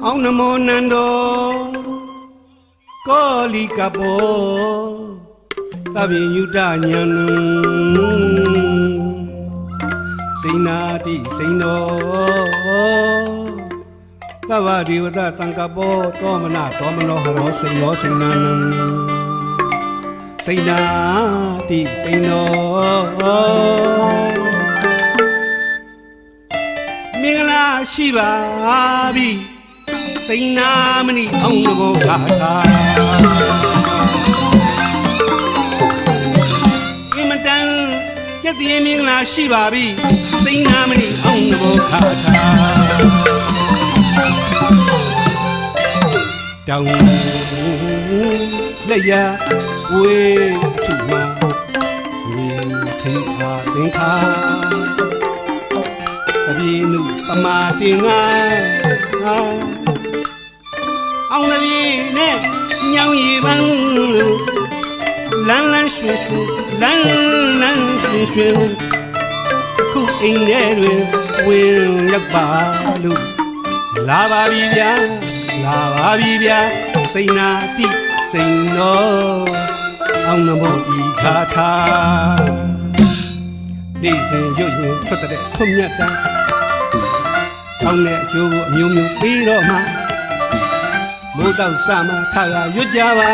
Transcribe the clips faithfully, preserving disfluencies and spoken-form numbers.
အောင်နမောနန္ဒောကောလီကဘောသဗ္ဗညုတညာနံစိနာတိစိနောသဗ္ဗဒေဝတသံဃဘောသောမနသောမနောဟရောစိနောစိနာနံစိနာတိစိနောမင်္ဂလာရှိပါပြီစိနာမဏိအောင်နမောဂါထာအမတန်ကျက်တည်မင်္ဂလာရှိပါပြီစိနာမဏိအောင်နမောဂါထာတောင်းလက်ရဝေထုမဝေထိဟာသင်္ခါတပိနုပမာတင်ငါအောင်တပိနဲ့ညောင်ရည်ပန်းလန်းလန်းရွှင်ရွှင်လန်းလန်းရွှင်ရွှင်ခုအိမ်ထဲတွင်ဝင်ရောက်ပါလို့လာပါပြီဗျာလာပါပြီဗျာစိန်နာတိစိန်တော်အောင်နမောဤဂါထာနေစဉ်ရွတ်ရင်ထွက်တဲ့ထွတ်မြတ်တမ်းကောင်းတဲ့အကျိုးကိုအမျိုးမျိုးပြီးတော့မှမိုးတောက်စမှထလာရွတ်ကြပါ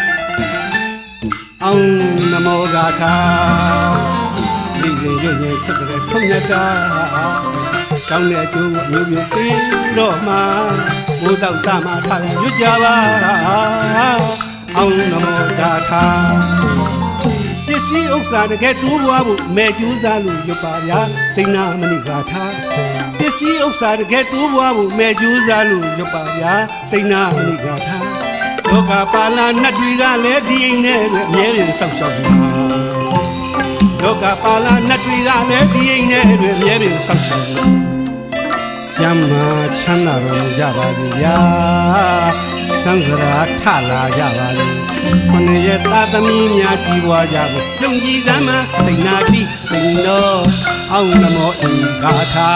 အောင်နမောဂါထာနေစဉ်ရွတ်ရင်ထွက်တဲ့ထွတ်မြတ်တမ်းကောင်းတဲ့အကျိုးကိုအမျိုးမျိုးပြီးတော့မှမိုးတောက်စမှထလာရွတ်ကြပါအောင်နမောဂါထာပစ္စည်းဥစ္စာတကယ်တိုးပွားဖို့မဲကျူးစားလို့ရွတ်ပါဗျာစိန်နာမဏိဂါထာပစ္စည်းဥစ္စာတကယ်တိုးပွားဖို့မဲကျူးစားလို့ရွတ်ပါဗျာစိန်နာမဏိဂါထာလောကပါဠနတ်တွေကလည်းဒီအိမ်နဲ့အမြဲတမ်းဆောက်ရှောက်နေလောကပါဠနတ်တွေကလည်းဒီအိမ်နဲ့အမြဲတမ်းဆောက်ရှောက်နေကျမ်းမာချမ်းသာတော်ကြပါစေဗျာဆန်းစရာထလာကြပါလေခொနရဲ့သာသမီများကြီးပွားကြဖို့ယုံကြည်စမ်းမစိန်နာတိစိန်တော်အောင်နမောဤဂါထာ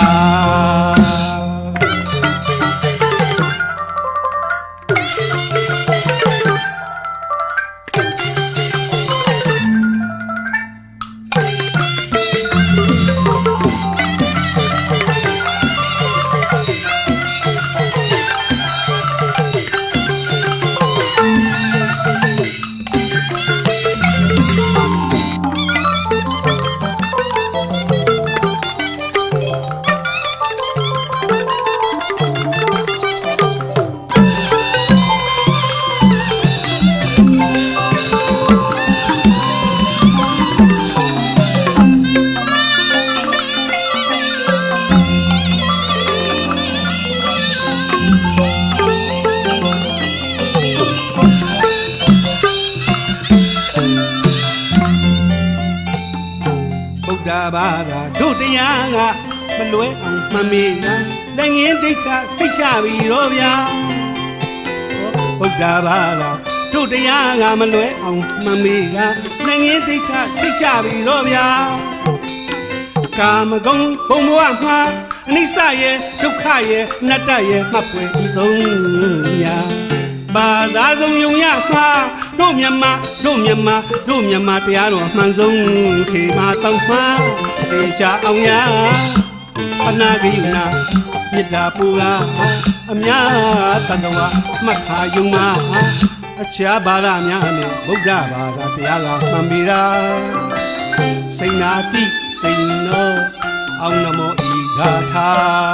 ဘာသာတို့တရားကမလွဲအောင်မမေ့နာလက်ငင်းဒိဋ္ဌစိတ်ချပြီတော့ဗျာဗုဒ္ဓဘာသာတို့တရားကမလွဲအောင်မမေ့နာလက်ငင်းဒိဋ္ဌစိတ်ချပြီတော့ဗျာကာမဂုဏ်ဘုံဘဝမှာအနိစ္စရဲ့ဒုက္ခရဲ့အနတ္တရဲ့မှတ်ဖွယ်ဤသုံးညာဘာသာဆုံးယုံရမှာတို့မြမတို့မြမတို့မြမတရားတော်မှန်ဆုံးခေမာတောင်းမှာတေချာအောင်ရပနာဂိယနာမေတ္တာပူရာအများတတဝမှတ်ခါယုံမှာအခြားဘာသာများနဲ့ဗုဒ္ဓဘာသာတရားကမှန်ပြီလားစိန်နာတိစိန်နောအောင်နမောဤဂါထာ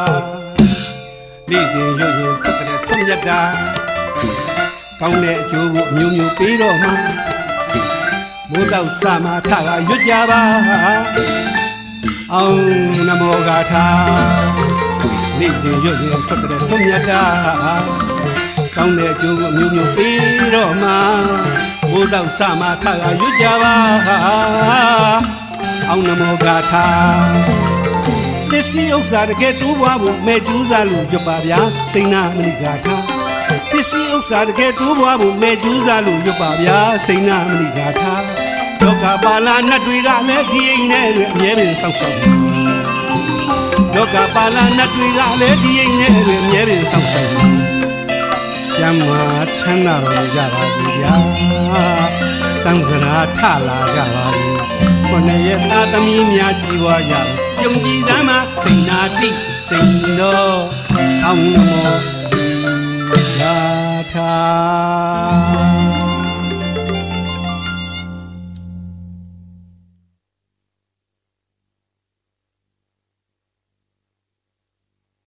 နေ့စဉ်ရွတ်ရင်သက်တဲ့ထုံးရတာကောင်းတဲ့အကျိုးကိုအမျိုးမျိုးပေးတော့မှမိုးတောက်စမှထလာရွတ်ကြပါအောင်နမောဂါထာနေ့စဉ်ရွတ်ရင်ထွက်တဲ့ထုံးရတာကောင်းတဲ့အကျိုးကိုအမျိုးမျိုးပေးတော့မှမိုးတောက်စမှထလာရွတ်ကြပါအောင်နမောဂါထာပစ္စည်းဥစ္စာတကယ်တိုးပွားဖို့မဲကျူးစားလို့ရွတ်ပါဗျာစိန်နာမဏိဂါထာပစ္စည်းဥစ္စာတကယ်တိုးပွားဖို့မဲကျူးစားလို့ရွတ်ပါဗျာစိန်နာမဏိဂါထာလောကပါဠနတ်တွေကလည်းဒီအိမ်နဲ့အမြဲတမ်းဆောက်ရှောက်လောကပါဠနတ်တွေကလည်းဒီအိမ်နဲ့အမြဲတမ်းဆောက်ရှောက်ကျမ်းမာချမ်းသာတော်ကြပါစေဗျာသံဃာထလာကြပါစေခုနှစ်ရက်သားသမီးများကြည်ဝါကြယုံကြည်စမ်းမှာစိန်နာတိစိန်တော်အောင်နမော